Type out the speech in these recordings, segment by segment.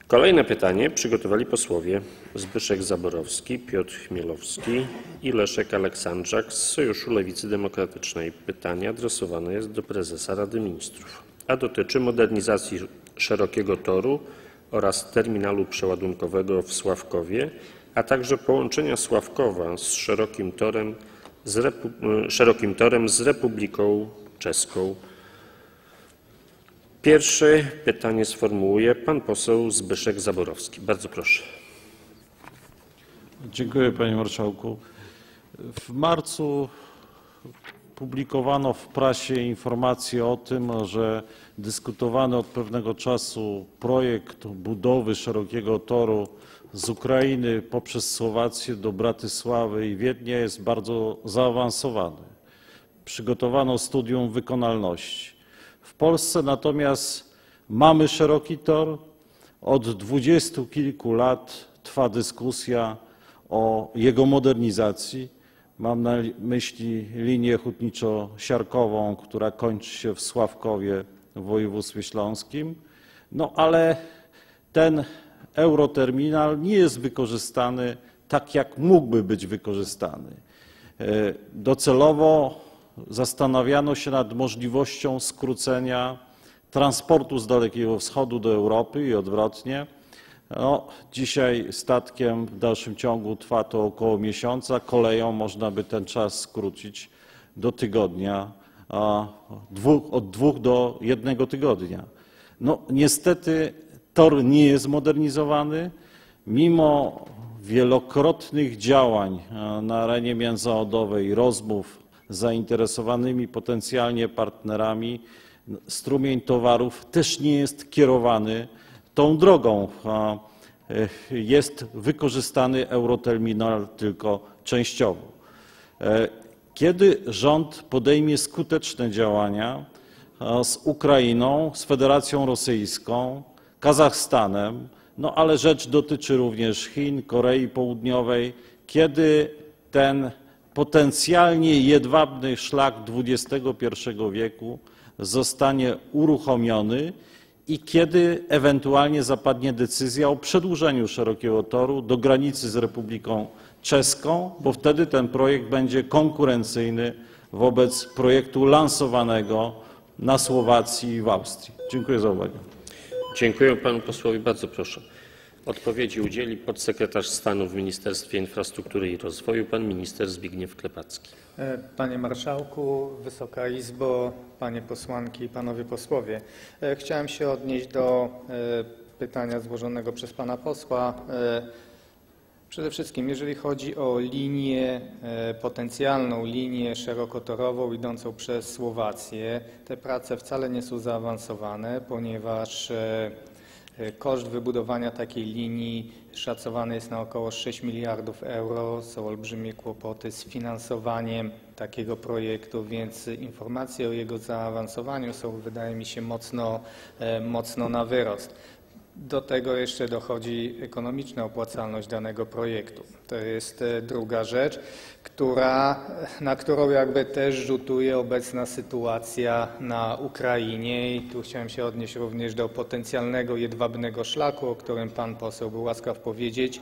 Kolejne pytanie przygotowali posłowie Zbyszek Zaborowski, Piotr Chmielowski i Leszek Aleksandrzak z Sojuszu Lewicy Demokratycznej. Pytanie adresowane jest do prezesa Rady Ministrów, a dotyczy modernizacji szerokiego toru oraz terminalu przeładunkowego w Sławkowie, a także połączenia Sławkowa z szerokim torem z Republiką Czeską. Pierwszy pytanie sformułuje pan poseł Zbyszek Zaborowski. Bardzo proszę. Dziękuję, panie marszałku. W marcu publikowano w prasie informacje o tym, że dyskutowany od pewnego czasu projekt budowy szerokiego toru z Ukrainy poprzez Słowację do Bratysławy i Wiednia jest bardzo zaawansowany. Przygotowano studium wykonalności. W Polsce natomiast mamy szeroki tor. Od 20 kilku lat trwa dyskusja o jego modernizacji. Mam na myśli linię hutniczo-siarkową, która kończy się w Sławkowie w województwie śląskim. No ale ten euroterminal nie jest wykorzystany tak, jak mógłby być wykorzystany. Docelowo zastanawiano się nad możliwością skrócenia transportu z Dalekiego Wschodu do Europy i odwrotnie. No, dzisiaj statkiem w dalszym ciągu trwa to około miesiąca, koleją można by ten czas skrócić do tygodnia, od 2 do 1 tygodnia. No, niestety tor nie jest modernizowany, mimo wielokrotnych działań na arenie międzynarodowej, rozmów z zainteresowanymi potencjalnie partnerami, strumień towarów też nie jest kierowany tą drogą. Jest wykorzystany euroterminal tylko częściowo. Kiedy rząd podejmie skuteczne działania z Ukrainą, z Federacją Rosyjską, Kazachstanem, no ale rzecz dotyczy również Chin, Korei Południowej, kiedy ten potencjalnie jedwabny szlak XXI wieku zostanie uruchomiony i kiedy ewentualnie zapadnie decyzja o przedłużeniu szerokiego toru do granicy z Republiką Czeską, bo wtedy ten projekt będzie konkurencyjny wobec projektu lansowanego na Słowacji i w Austrii. Dziękuję za uwagę. Dziękuję panu posłowi. Bardzo proszę. Odpowiedzi udzieli podsekretarz stanu w Ministerstwie Infrastruktury i Rozwoju, pan minister Zbigniew Klepacki. Panie Marszałku, Wysoka Izbo, Panie Posłanki i Panowie Posłowie. Chciałem się odnieść do pytania złożonego przez Pana posła. Przede wszystkim, jeżeli chodzi o linię, potencjalną linię szerokotorową idącą przez Słowację, te prace wcale nie są zaawansowane, ponieważ koszt wybudowania takiej linii szacowany jest na około 6 miliardów euro. Są olbrzymie kłopoty z finansowaniem takiego projektu, więc informacje o jego zaawansowaniu są, wydaje mi się, mocno na wyrost. Do tego jeszcze dochodzi ekonomiczna opłacalność danego projektu. To jest druga rzecz, na którą jakby też rzutuje obecna sytuacja na Ukrainie i tu chciałem się odnieść również do potencjalnego jedwabnego szlaku, o którym pan poseł był łaskaw powiedzieć,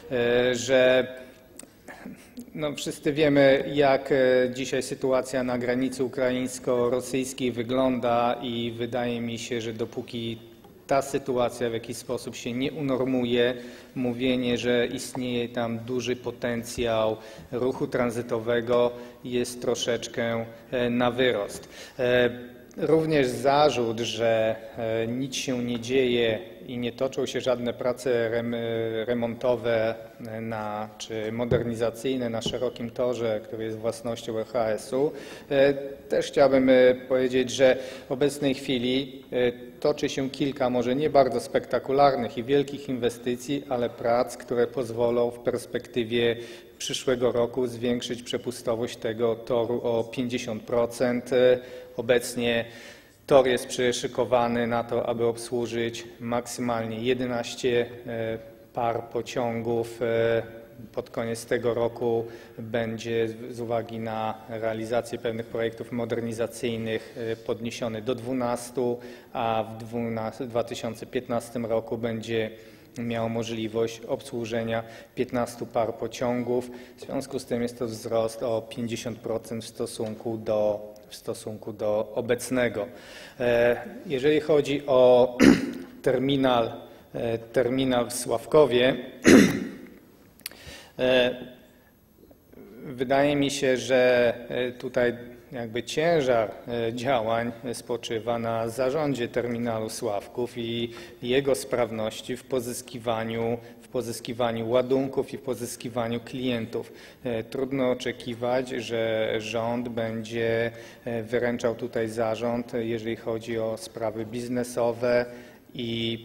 że no, wszyscy wiemy, jak dzisiaj sytuacja na granicy ukraińsko-rosyjskiej wygląda i wydaje mi się, że dopóki ta sytuacja w jakiś sposób się nie unormuje, mówienie, że istnieje tam duży potencjał ruchu tranzytowego jest troszeczkę na wyrost. Również zarzut, że nic się nie dzieje i nie toczą się żadne prace remontowe czy modernizacyjne na szerokim torze, który jest własnością RHS-u. Też chciałbym powiedzieć, że w obecnej chwili toczy się kilka może nie bardzo spektakularnych i wielkich inwestycji, ale prac, które pozwolą w perspektywie przyszłego roku zwiększyć przepustowość tego toru o 50%. Obecnie tor jest przyszykowany na to, aby obsłużyć maksymalnie 11 par pociągów pod koniec tego roku będzie z uwagi na realizację pewnych projektów modernizacyjnych podniesiony do 12, a w 2015 roku będzie miał możliwość obsłużenia 15 par pociągów. W związku z tym jest to wzrost o 50% w stosunku do obecnego. Jeżeli chodzi o terminal w Sławkowie, wydaje mi się, że tutaj jakby ciężar działań spoczywa na zarządzie terminalu Sławków i jego sprawności w pozyskiwaniu ładunków i w pozyskiwaniu klientów. Trudno oczekiwać, że rząd będzie wyręczał tutaj zarząd, jeżeli chodzi o sprawy biznesowe i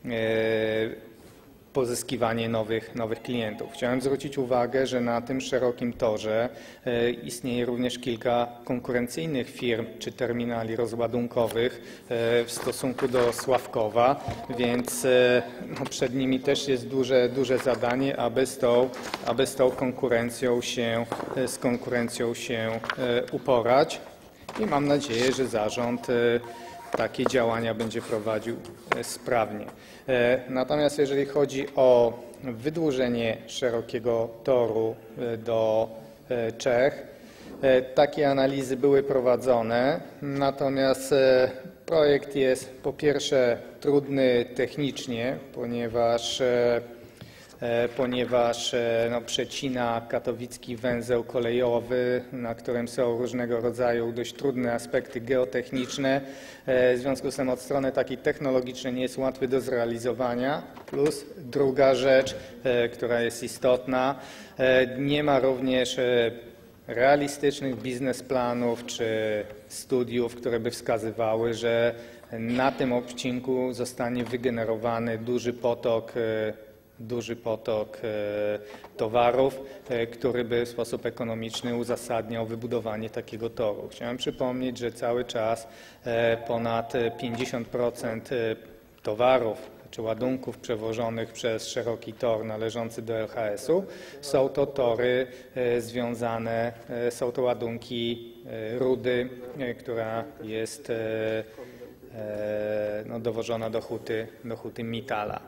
pozyskiwanie nowych klientów. Chciałem zwrócić uwagę, że na tym szerokim torze istnieje również kilka konkurencyjnych firm czy terminali rozładunkowych w stosunku do Sławkowa, więc przed nimi też jest duże zadanie, aby z tą konkurencją się uporać i mam nadzieję, że zarząd takie działania będzie prowadził sprawnie. Natomiast jeżeli chodzi o wydłużenie szerokiego toru do Czech, takie analizy były prowadzone, natomiast projekt jest po pierwsze trudny technicznie, ponieważ przecina katowicki węzeł kolejowy, na którym są różnego rodzaju dość trudne aspekty geotechniczne. W związku z tym od strony takiej technologicznej nie jest łatwy do zrealizowania. Plus druga rzecz, która jest istotna, nie ma również realistycznych biznesplanów czy studiów, które by wskazywały, że na tym odcinku zostanie wygenerowany duży potok towarów, który by w sposób ekonomiczny uzasadniał wybudowanie takiego toru. Chciałem przypomnieć, że cały czas ponad 50% towarów czy ładunków przewożonych przez szeroki tor należący do LHS-u są to tory związane, są to ładunki rudy, która jest dowożona do huty Mittala.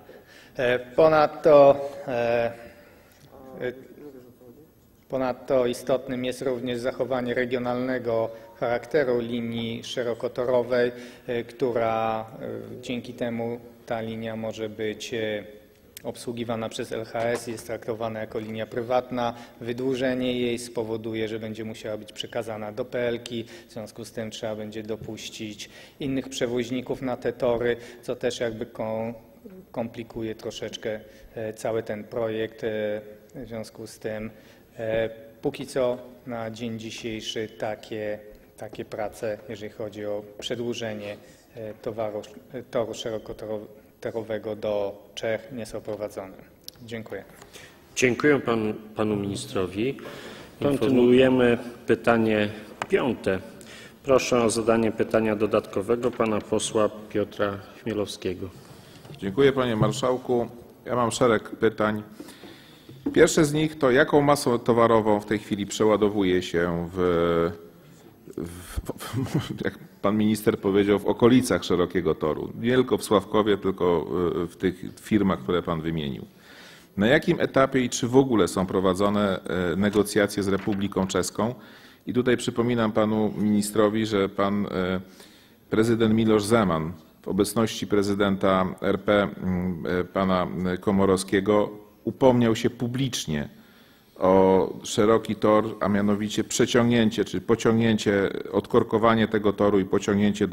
Ponadto istotnym jest również zachowanie regionalnego charakteru linii szerokotorowej, która dzięki temu ta linia może być obsługiwana przez LHS, jest traktowana jako linia prywatna. Wydłużenie jej spowoduje, że będzie musiała być przekazana do PLK, w związku z tym trzeba będzie dopuścić innych przewoźników na te tory, co też jakby komplikuje troszeczkę cały ten projekt. W związku z tym póki co na dzień dzisiejszy takie prace, jeżeli chodzi o przedłużenie toru szerokotorowego do Czech, nie są prowadzone. Dziękuję. Dziękuję panu ministrowi. Kontynuujemy pytanie 5. Proszę o zadanie pytania dodatkowego pana posła Piotra Chmielowskiego. Dziękuję, panie marszałku. Ja mam szereg pytań. Pierwsze z nich to jaką masą towarową w tej chwili przeładowuje się jak pan minister powiedział, w okolicach szerokiego toru. Nie tylko w Sławkowie, tylko w tych firmach, które pan wymienił. Na jakim etapie i czy w ogóle są prowadzone negocjacje z Republiką Czeską? I tutaj przypominam panu ministrowi, że pan prezydent Miloš Zeman w obecności prezydenta RP pana Komorowskiego upomniał się publicznie o szeroki tor, a mianowicie przeciągnięcie, czy pociągnięcie, odkorkowanie tego toru i pociągnięcie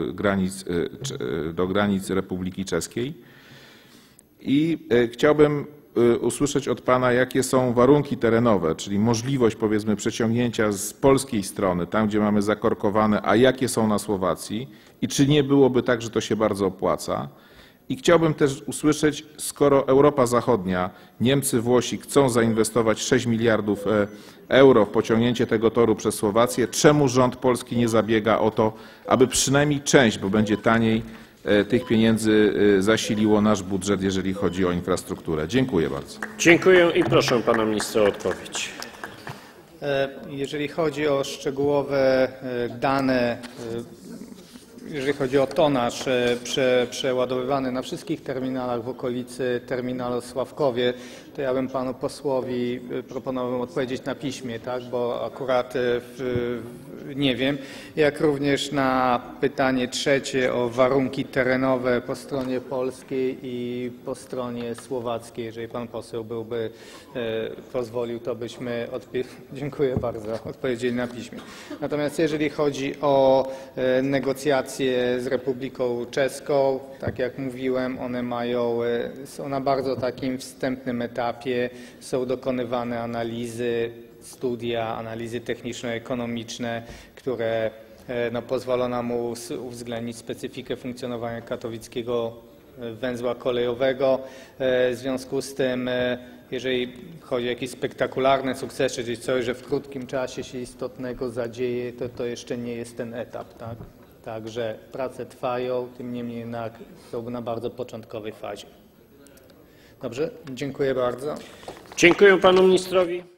do granic Republiki Czeskiej. I chciałbym usłyszeć od pana, jakie są warunki terenowe, czyli możliwość powiedzmy przeciągnięcia z polskiej strony, tam gdzie mamy zakorkowane, a jakie są na Słowacji i czy nie byłoby tak, że to się bardzo opłaca. I chciałbym też usłyszeć, skoro Europa Zachodnia, Niemcy, Włosi chcą zainwestować 6 miliardów euro w pociągnięcie tego toru przez Słowację, czemu rząd polski nie zabiega o to, aby przynajmniej część, bo będzie taniej, tych pieniędzy zasiliło nasz budżet, jeżeli chodzi o infrastrukturę. Dziękuję bardzo. Dziękuję i proszę pana ministra o odpowiedź. Jeżeli chodzi o szczegółowe dane, jeżeli chodzi o tonaż przeładowywany na wszystkich terminalach w okolicy terminalu w Sławkowie, to ja bym panu posłowi proponował odpowiedzieć na piśmie, tak, bo akurat nie wiem. Jak również na pytanie trzecie o warunki terenowe po stronie polskiej i po stronie słowackiej. Jeżeli pan poseł pozwolił, to byśmy dziękuję bardzo, odpowiedzieli na piśmie. Natomiast jeżeli chodzi o negocjacje z Republiką Czeską, tak jak mówiłem, są na bardzo takim wstępnym etapie, są dokonywane analizy, studia, analizy techniczno-ekonomiczne, które pozwolą nam uwzględnić specyfikę funkcjonowania katowickiego węzła kolejowego. W związku z tym, jeżeli chodzi o jakieś spektakularne sukcesy, czyli coś, że w krótkim czasie się istotnego zadzieje, to jeszcze nie jest ten etap, tak? Także prace trwają, tym niemniej jednak są na bardzo początkowej fazie. Dobrze, dziękuję bardzo. Dziękuję panu ministrowi.